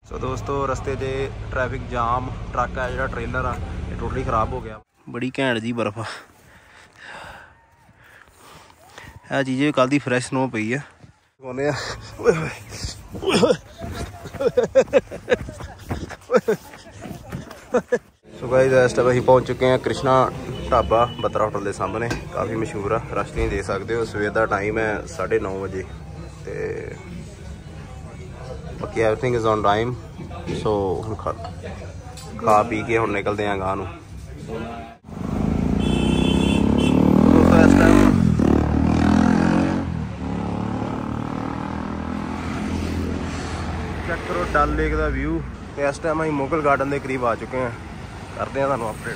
सो दोस्तों रस्ते 'ਚ ट्रैफिक जाम ट्रक है जो ट्रेलर आ ये टोटली खराब हो गया। बड़ी घैंट जी बर्फ आ चीज़ कल दी फ्रैश स्नो पई है। सो गाइस इस टाइम असीं पहुँच चुके हैं कृष्णा ढाबा बत्रा होटल के सामने। काफ़ी मशहूर है, रश नहीं दे सकते हो। सवेर का टाइम है 9:30 बजे तो बाकी everything is on time. So हम खा पी के हम निकलते हैं गाँव। दोस्तों इस टाइम चेक करो डल लेक का व्यू। तो इस टाइम अं मुगल गार्डन के करीब आ चुके हैं, करते हैं तुहानू अपडेट।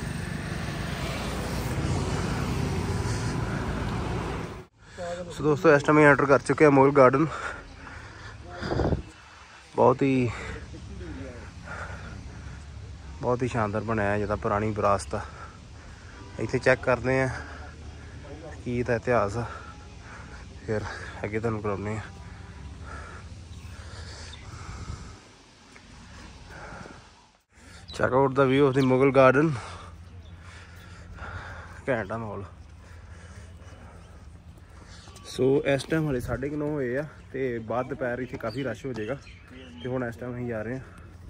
सो दोस्तों इस टाइम एंटर कर चुके हैं मुगल गार्डन। बहुत ही शानदार बनाया है, जिदा पुरानी विरासत है। इत्थे चेक करते हैं की दा इतिहास है, फिर अगे तुहानू कराने हैं। Check out the view of the Mughal garden. घैंट आ माहौल। सो इस टाइम हाले 9:30 होए आ ते बाद दोपहर इत्थे काफ़ी रश हो जाएगा। तो हुण इस टाइम असीं जा रहे हैं।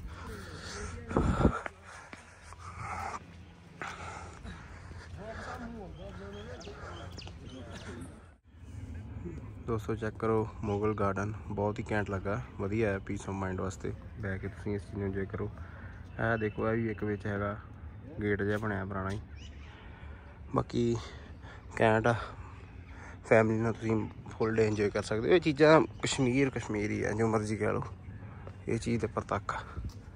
दोस्तों चेक करो मुगल गार्डन, बहुत ही घैंट लगा, वधिया है पीस ऑफ माइंड वास्ते। बह के तुसीं इस चीज़ नूं इंजॉय करो। देखो यह भी एक विच हैगा गेट जिहा बनया पुराना ही। बाकी घैंट आ, फैमिली नाल तुसीं फुल डे इंजॉय कर सकते हो। ये चीज़ां कश्मीर ही है, जो मर्जी कह लो, ये चीज़ ते परतक आ।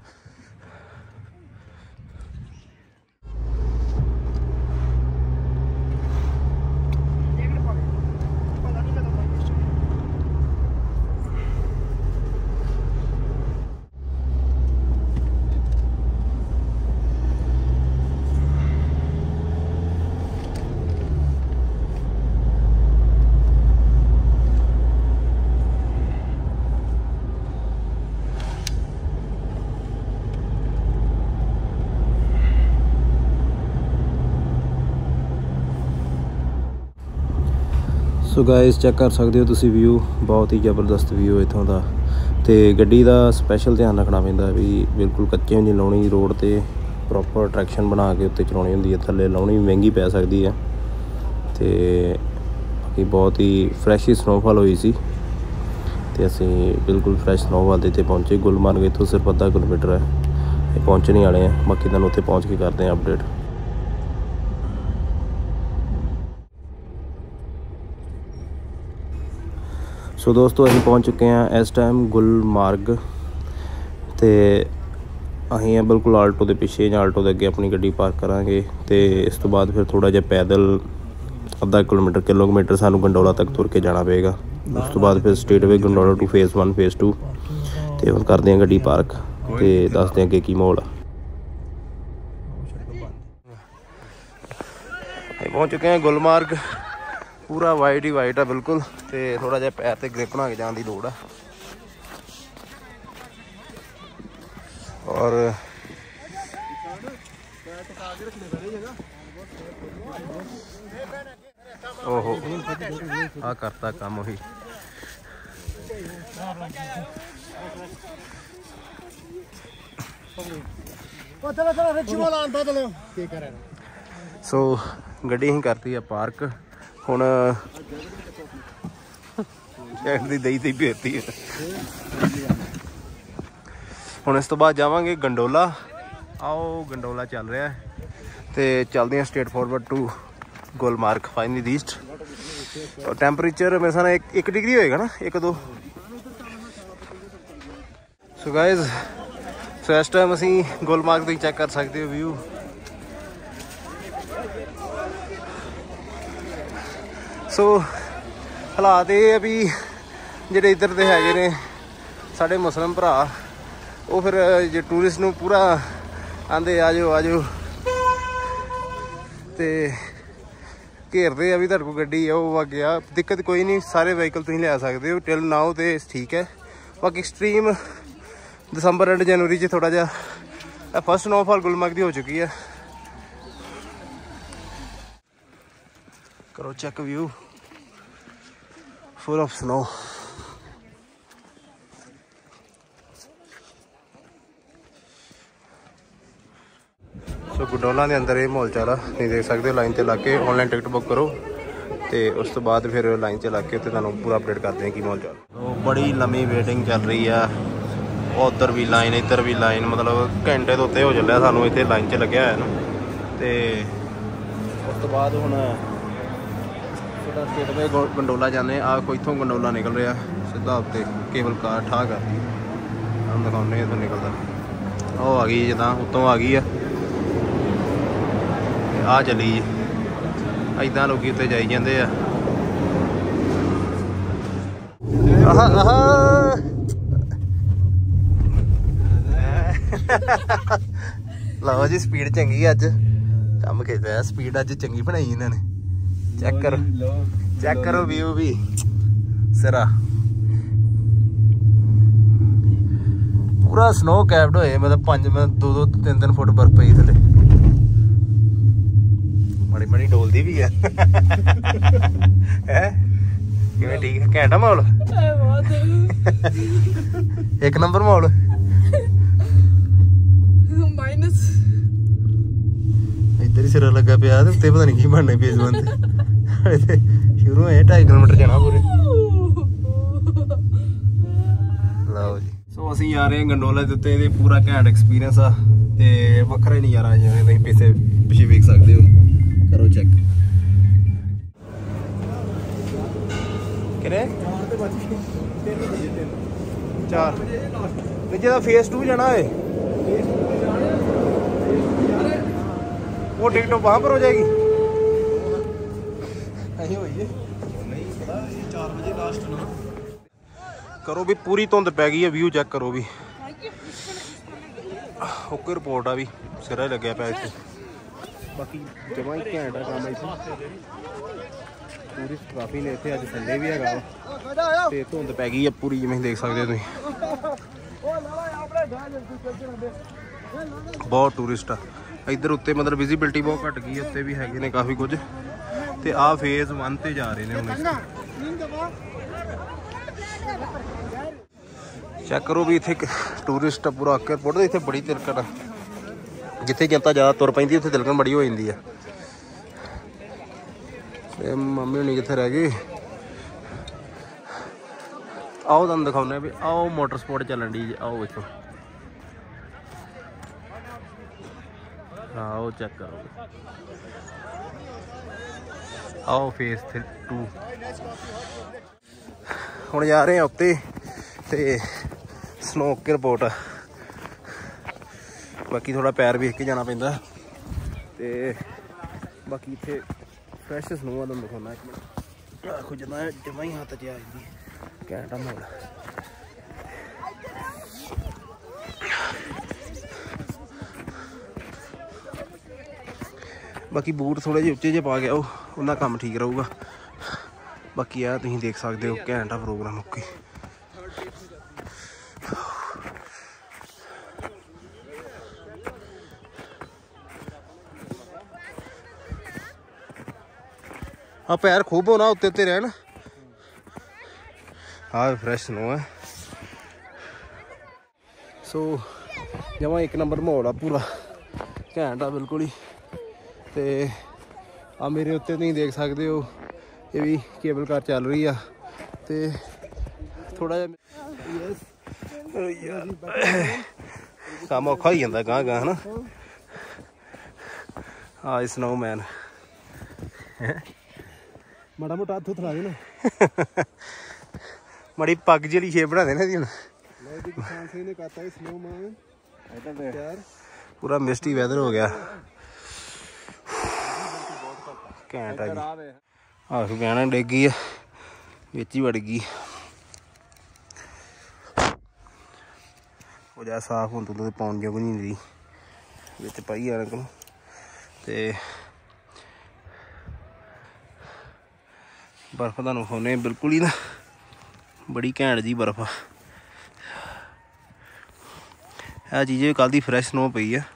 सो गाइस चेक कर सकते हो तुसी व्यू, बहुत ही ज़बरदस्त व्यू इत्थों का। तो गड्डी का स्पैशल ध्यान रखना पैंदा भी बिल्कुल कच्चे नहीं लाउणी, रोड ते प्रॉपर ट्रैक्शन बना के उत्ते चलाउणी हुंदी है। थल्ले लाउणी भी महंगी पै सकती है। तो बाकी बहुत ही फ्रैश ही स्नोफॉल हुई सी ते असीं बिल्कुल फ्रैश स्नोफॉल दे उत्ते पहुँचे। गुलमर्ग इत्थों सिर्फ आधा किलोमीटर है, पहुँचने वाले हैं। बाकी तुहानूं उत्थे पहुँच के करते हैं अपडेट। सो दोस्तों असीं पहुँच चुके हैं इस टाइम गुलमार्ग। तो असीं बिल्कुल आल्टो के पिछे या आल्टो के अगे अपनी गड्डी पार्क करांगे। तो इस तो बाद फिर थोड़ा जिहा पैदल आधा किलोमीटर सानू गंडोला तक तुर के जाना पेगा। उस तो बाद फिर straightway gondola to phase 1 phase 2। तो हम करते हैं गड्डी पार्क तो दसते हैं अगे की माहौल आ। पहुँच चुके हैं गुलमार्ग, पूरा वाइट ही वाइट है बिल्कुल। तो थोड़ा जिहा पैर ते ग्रिप बना के जाने की लोड़ है। और ओहो आ करता काम वही। सो गड्डी ही करती है पार्क। हुण दही भेजती है। हुण इस तो बाद जावांगे गंडोला। आओ गंडोला चल रहा है तो चलते हैं straight forward to Gulmarg finally reached. और टैंपरेचर मेरे साथ 1 डिग्री होएगा ना, 1-2। सो गाइज इस टाइम असीं गुलमार्ग तो चेक कर सकते हो व्यू। सो हालात ये भी ਜਿਹੜੇ इधर ਦੇ ਹੈਗੇ ਨੇ ਸਾਡੇ ਮੁਸਲਿਮ ਭਰਾ, ਉਹ ਫਿਰ ਜੇ ਟੂਰਿਸਟ ਨੂੰ ਪੂਰਾ ਆਂਦੇ ਆ ਜਾਓ ਤੇ घेरते अभी तेरे को गड्डी है वो अगे आ। दिक्कत कोई नहीं, सारे व्हीकल तुम लिया सकते हो टिल नाउ तो ठीक है। बाकी एक्सट्रीम दसंबर एंड जनवरी च थोड़ा जा फस्ट स्नोफॉल गुलमर्ग की हो चुकी है। करो check view full of snow. So gondola के अंदर ये माहौल चाल नहीं देख सकते। लाइन से लग के ऑनलाइन टिकट बुक करो तो उस तो बाद फिर लाइन से लग के तुहानू पूरा अपडेट करते हैं कि माहौल चाल। तो बड़ी लंबी वेटिंग चल रही है, उधर भी लाइन इधर भी लाइन, मतलब घंटे तो उत्ते हो चलिया सानू इत्थे लाइन च लग्या है ना। तो उस तो बाद हुण स्टेट पे गंडोला जाने कोई इत्थों गंडोला निकल रहा सीधा उत्ते केबल कार ठा कर दी। हम दिखाने इत्थों निकलता वो आ गई जिदा उत्तों आ गई है आ चली जी। इदा लोग उत्ते जाई जाते हैं। लो जी स्पीड चंगी अज कम खिचया स्पीड अज चंगी बनाई इन्होंने। चेक करो व्यू भी सिरा पूरा स्नो कैप्ड होए, मतलब 2-3 फुट बर्फ पई थले। बड़ी बड़ी डोलदी भी है किवें ठीक है घैंटा माहौल एक नंबर माहौल। इधर ही सिरा लगा पिया उत्ते पता नहीं की बनने पे शुरू है 2.5 किलोमीटर जाना पूरे। लो जी सो असीं आ रहे हैं गंडोला के उत्ते पूरा घैंट एक्सपीरियंस आ ते वखरा ही नज़ारा जिवें तुसीं पिछे वेख सकते हो। करो चेक किने 4 नीचे फेस 2 जाना है वो टिकट वहाँ पर हो जाएगी। करो भी पूरी धुंध पै गई है। व्यू चेक करो भी ओके रिपोर्ट आ भी सिरा ही लग्या पाया इत्थे। बाकी जमा ही घैंट है काम इत्थे टूरिस्ट काफ़ी ने इत्थे अज संडे भी है ते धुंध पै गई है पूरी जिवें देख सकते हो तुसीं। बहुत टूरिस्ट आ इधर उत्ते मतलब विजिबिलिटी बहुत घट गई उत्ते भी हैगे ने काफ़ी कुछ। ते आ फेज 1 ते जा रहे हैं हुण। चेक करो भी इत्थे टूरिस्ट पूरा एयरपोर्ट इत्थे बड़ी तिलकट आ। जिथे जनता ज़्यादा तुर पैंदी उत्थे तिलकन बड़ी हो जाती है। मम्मी होनी कित्थे रह गई। आओ तुहानू दिखाने भी आओ मोटर स्पोर्ट चलन डी आओ इत्थों आओ चेक करो आओ फेस 2 हुण जा रहे हैं उत्ते ते स्नो रिपोर्ट। बाकी थोड़ा पैर वेख के जाना पैंदा ते बाकी इत्थे फ्रैश स्नो आ तुहानू दिखाना एक मिनट। आखो जमा ही हाथ च आ जांदी घैंट माहौल। बाकी बूट थोड़े जे उच्चे जे पा गया उन्ना काम ठीक रहूगा। बाकी यार तुसीं देख सकते हो घैंट प्रोग्राम ओके। हाँ पैर खूब होना उत्ते उत्ते रहन। हाँ फ्रैश स्नो है। सो जमा एक नंबर माहौल आ पूरा घैंट आ बिल्कुल ही। ते आ मेरे उत्ते तुसीं देख सकते हो ये भी केबल कार चल रही है ते थोड़ा काम औखा हो जाता गांह गांह है ना। हाँ स्नो मैन माड़ा मोटा हत्थ थला दे ना बड़ी पग जी शेप बना देना पूरा मिस्टी वैदर हो गया घैंट है। आख गहना डिग गई है बिच ही वड़ गई वो जा साफ हों तो पाउन जो नहीं रही बिच पाई जाने को ते बर्फ तुहानू खाने बिल्कुल ही ना बड़ी घैंट जी बर्फ आ। ਇਹ ਚੀਜ਼ ਵੀ ਕੱਲ੍ਹ ਦੀ ਫਰੈਸ਼ ਸਨੋ ਪਈ ਆ।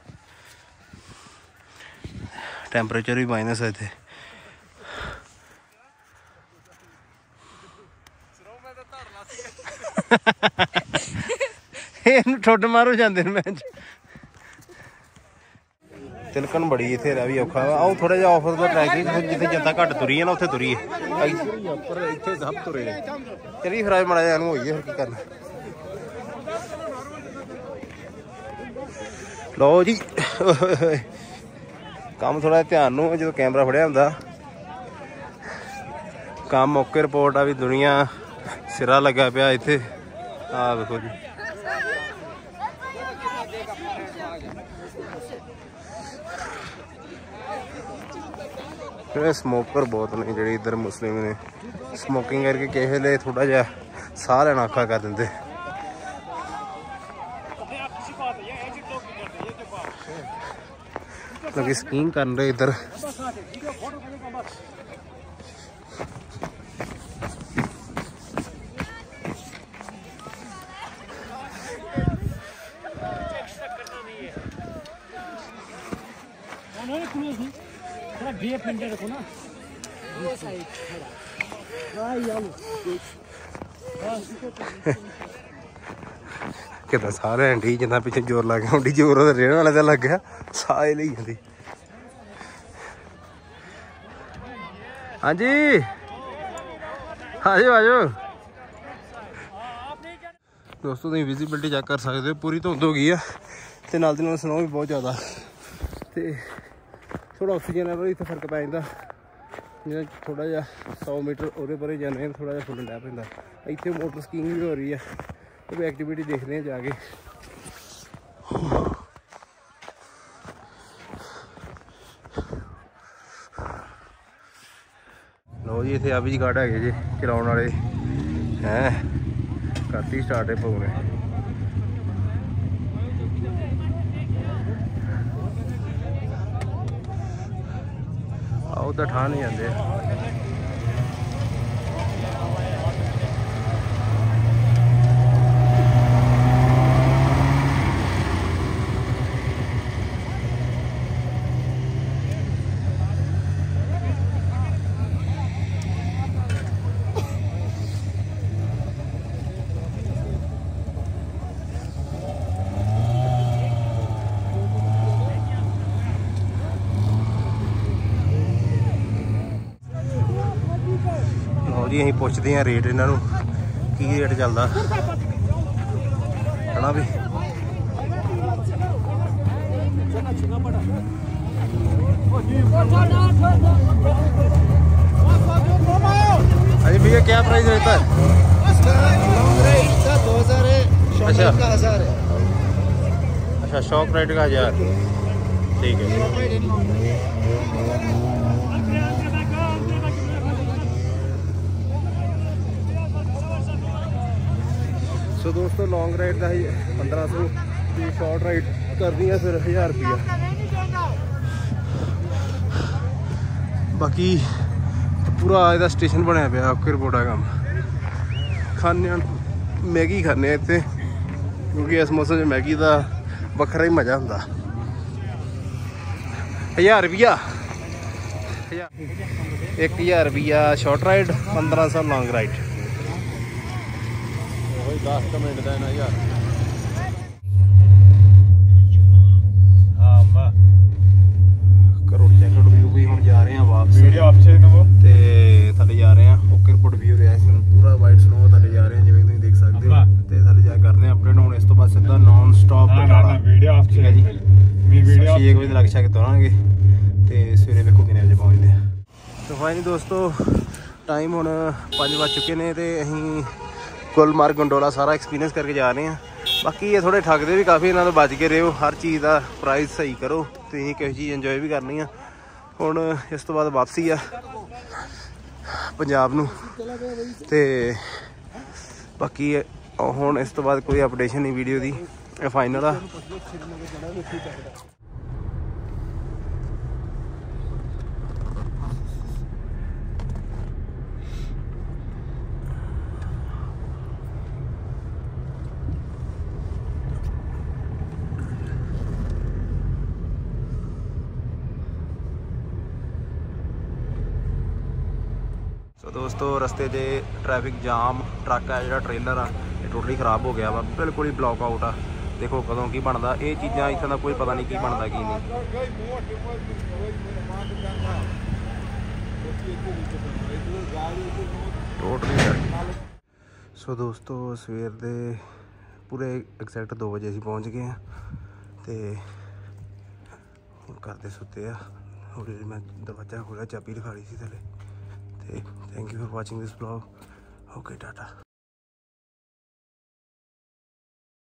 ਟੈਂਪਰੇਚਰ ਵੀ ਮਾਈਨਸ ਹੈ ਇੱਥੇ। ਇਹਨੂੰ ਠੁੱਡ ਮਾਰੋ ਜਾਂਦੇ ਨੇ ਮੈਚ। ਤਿਲਕਣ ਬੜੀ ਇੱਥੇ ਰਹਿ ਵੀ ਔਖਾ ਵਾ। ਆਹ ਥੋੜਾ ਜਿਹਾ ਆਫਰ ਦਾ ਟਰੈਕ ਜਿੱਥੇ ਜਨਤਾ ਘੱਟ ਤੁਰੀ ਹੈ ਨਾ ਉੱਥੇ ਤੁਰੀ ਹੈ। ਇੱਥੇ ਸਭ ਤੁਰੇ ਚਲੀ ਫਿਰ ਮਾੜਾ ਜਿਹਾ ਇਹਨੂੰ ਹੋਈਏ ਫਿਰ ਕੀ ਕਰਨਾ। ਲਓ ਜੀ ਕੰਮ ਥੋੜਾ ਧਿਆਨ ਨੂੰ ਜਦੋਂ ਕੈਮਰਾ ਫੜਿਆ ਹੁੰਦਾ ਕੰਮ ਓਕੇ ਰਿਪੋਰਟ ਆ ਵੀ ਦੁਨੀਆ ਸਿਰਾ ਲੱਗਾ ਪਿਆ ਇੱਥੇ। ਆਹ ਵੇਖੋ ਜੀ ਸਮੋਕਰ ਬਹੁਤ ਨੇ ਜਿਹੜੇ ਇੱਧਰ ਮੁਸਲਿਮ ਨੇ। ਸਮੋਕਿੰਗ ਕਰਕੇ ਕਿਸੇ ਵੇਲੇ ਥੋੜਾ ਜਿਹਾ ਸਾਹ ਲੈਣਾ ਔਖਾ ਕਰ ਦਿੰਦੇ। ਲੋਕੀ ਸਕੀਇੰਗ ਕਰਨ ਰਹੇ ਇੱਧਰ। ਕਿਦਾਂ ਸਾਰੇ ਐਂਡੀ ਜਿੰਨਾ ਪਿੱਛੇ ਜ਼ੋਰ ਲੱਗ ਗਿਆ ਹੁੰਦੀ ਜ਼ੋਰ ਉਹਦੇ ਰਹਿਣ ਵਾਲੇ ਦਾ ਲੱਗ ਗਿਆ ਸਾਹ ਲਈ ਜਾਂਦੀ। ਹਾਂਜੀ ਆਜੋ ਆਜੋ ਦੋਸਤੋ, ਤੁਸੀਂ ਵਿਜ਼ੀਬਿਲਿਟੀ ਚੈੱਕ ਕਰ ਸਕਦੇ ਹੋ। ਪੂਰੀ ਧੁੰਦ ਹੋ ਗਈ ਆ ਤੇ ਨਾਲ ਦੀ ਨਾਲ ਸਨੋ ਵੀ ਬਹੁਤ ਜ਼ਿਆਦਾ ਤੇ ਥੋੜਾ ਆਕਸੀਜਨ ਲੈਵਲ ਇੱਥੇ ਫਰਕ ਪੈ ਜਾਂਦਾ। ਜਿਵੇਂ ਥੋੜਾ ਜਿਹਾ 100 ਮੀਟਰ ਉਹਦੇ ਪਰੇ ਜਾਂਦੇ ਥੋੜਾ ਜਿਹਾ ਫੁੱਲਣ ਲੱਗ ਪੈਂਦਾ। ਇੱਥੇ ਮੋਟਰ ਸਕੀਇੰਗ ਵੀ ਹੋ ਰਹੀ ਆ, ਉਹ ਵੀ ਐਕਟੀਵਿਟੀ ਦੇਖਦੇ ਆ ਜਾ ਕੇ। ਲਓ ਜੀ ਇੱਥੇ ਆ ਵੀ ਗਾਰਡ ਹੈਗੇ ਜੀ ਚਲਾਉਣ ਵਾਲੇ ਹੈ। ਕਰਤੀ ਸਟਾਰਟ ਹੈ ਪਊ ਨੇ। ਆਹ ਤਾਂ ਠਾਹ ਨਹੀਂ ਜਾਂਦੇ। ਅਸੀਂ ਪੁੱਛਦੇ ਹਾਂ ਰੇਟ ਇਹਨਾਂ ਨੂੰ ਕੀ ਰੇਟ ਚੱਲਦਾ ਹੈ ਨਾ ਵੀ। अरे भैया क्या प्राइस रहता है? लॉन्ग राइड का 2000 है, शॉर्ट राइड का 1000 है। अच्छा शॉर्ट राइड का 1000 ठीक है। सो दोस्तों लॉन्ग राइड का 1500 शॉर्ट राइड करनी है फिर 1000 रुपया। बाकी पूरा ਇਹਦਾ स्टेशन बनया पे किरपोटा काम खाने मैगी खाने इतने क्योंकि इस मौसम में मैगी का ਵੱਖਰਾ ही मज़ा होंगे। 1000 रुपया 1000 रुपया short ride 1500 long ride. 10 minute का ना यार। हाँ करो चेक व्यू भी हम जा रहे हैं वापस ते थले जा रहे हैं ओकेरपुट व्यू रहा है पूरा वाइट स्नो थले जा रहे हैं जिवें तुसीं देख सकते हो ते थले जा करने अपडेट होने इस तो बाद सीधा नॉन स्टॉप बटाला ठीक है जी। 6 बजे लग शक तुरांगे ते सवेरे वेखो किन्ने बजे पहुंचदे हैं। तो फाइनली दोस्तों टाइम हुण 5 बज चुके ने ते असीं गुलमर्ग गंडोला सारा एक्सपीरियंस करके जा रहे हैं। बाकी ये थोड़े ठगदे भी काफ़ी, इन्हों तो बच के रहो। हर चीज़ का प्राइस सही करो तो किसी चीज़ इंजॉय भी करनी है। हुण इस तो बाद वापसी आ पंजाब नूं ते बाकी हुण इस तो बाद कोई अपडेशन नहीं वीडियो की फाइनल आ। दोस्तों रस्ते 'ਚ ट्रैफिक जाम ट्रक है जो ट्रेलर आ टोटली खराब हो गया वा बिल्कुल ही ब्लॉक आउट आ देखो कदों की बनता ये चीज़ां इत्थों का कोई पता नहीं की बनता की नहीं टोटली। सो दोस्तों सवेर दे पूरे एग्जैक्ट 2 बजे असीं पहुँच गए हैं तो करते सुते हौली मैं दरवाजा खोलिया चाबी दिखा ली थी थले। Thank you for watching this blog. Okay Tata.